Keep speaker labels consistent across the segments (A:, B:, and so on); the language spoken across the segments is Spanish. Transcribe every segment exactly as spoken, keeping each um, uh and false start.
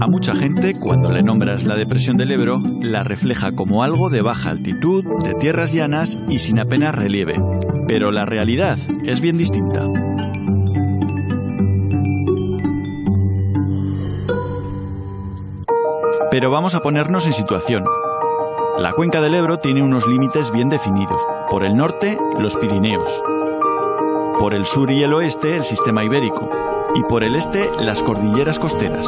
A: A mucha gente, cuando le nombras la depresión del Ebro, la refleja como algo de baja altitud, de tierras llanas y sin apenas relieve. Pero la realidad es bien distinta. Pero vamos a ponernos en situación. La cuenca del Ebro tiene unos límites bien definidos. Por el norte, los Pirineos. Por el sur y el oeste, el sistema ibérico. Y por el este, las cordilleras costeras.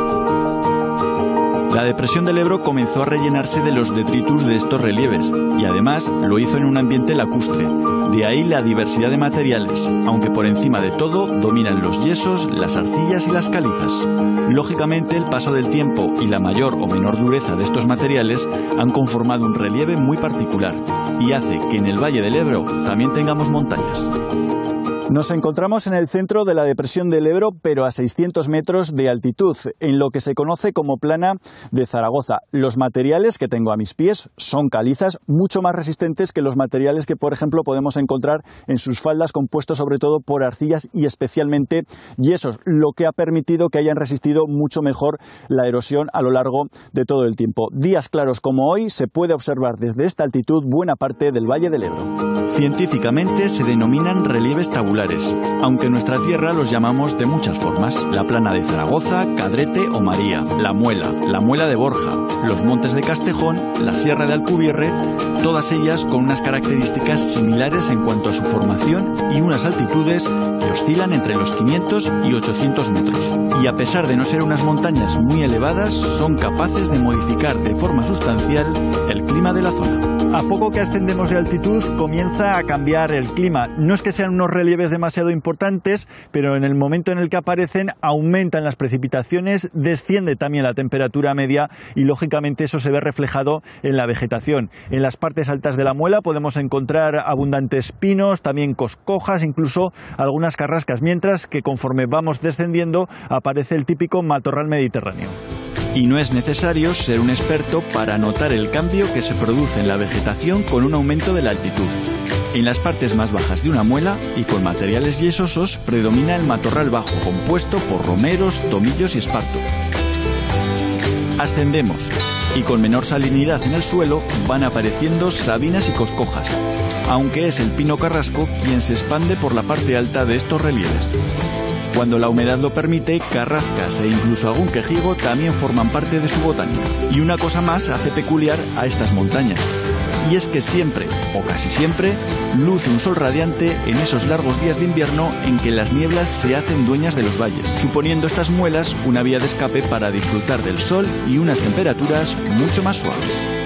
A: La depresión del Ebro comenzó a rellenarse de los detritus de estos relieves y además lo hizo en un ambiente lacustre. De ahí la diversidad de materiales, aunque por encima de todo dominan los yesos, las arcillas y las calizas. Lógicamente, el paso del tiempo y la mayor o menor dureza de estos materiales han conformado un relieve muy particular y hace que en el Valle del Ebro también tengamos montañas. Nos encontramos en el centro de la depresión del Ebro, pero a seiscientos metros de altitud, en lo que se conoce como Plana de Zaragoza. Los materiales que tengo a mis pies son calizas mucho más resistentes que los materiales que, por ejemplo, podemos encontrar en sus faldas, compuestos sobre todo por arcillas y especialmente yesos, lo que ha permitido que hayan resistido mucho mejor la erosión a lo largo de todo el tiempo. Días claros como hoy se puede observar desde esta altitud buena parte del Valle del Ebro. Científicamente se denominan relieves tabulares, aunque en nuestra tierra los llamamos de muchas formas: la Plana de Zaragoza, Cadrete o María, la Muela, la Muela de Borja, los Montes de Castejón, la Sierra de Alcubierre, todas ellas con unas características similares en cuanto a su formación y unas altitudes que oscilan entre los quinientos y ochocientos metros. Y a pesar de no ser unas montañas muy elevadas, son capaces de modificar de forma sustancial el clima de la zona. A poco que ascendemos de altitud comienza a cambiar el clima. No es que sean unos relieves demasiado importantes, pero en el momento en el que aparecen aumentan las precipitaciones, desciende también la temperatura media y lógicamente eso se ve reflejado en la vegetación. En las partes altas de la Muela podemos encontrar abundantes pinos, también coscojas, incluso algunas carrascas, mientras que conforme vamos descendiendo aparece el típico matorral mediterráneo. Y no es necesario ser un experto para notar el cambio que se produce en la vegetación con un aumento de la altitud. En las partes más bajas de una muela y con materiales yesosos predomina el matorral bajo, compuesto por romeros, tomillos y esparto. Ascendemos y con menor salinidad en el suelo van apareciendo sabinas y coscojas, aunque es el pino carrasco quien se expande por la parte alta de estos relieves. Cuando la humedad lo permite, carrascas e incluso algún quejigo también forman parte de su botánica. Y una cosa más hace peculiar a estas montañas, y es que siempre, o casi siempre, luce un sol radiante en esos largos días de invierno en que las nieblas se hacen dueñas de los valles, suponiendo estas muelas una vía de escape para disfrutar del sol y unas temperaturas mucho más suaves.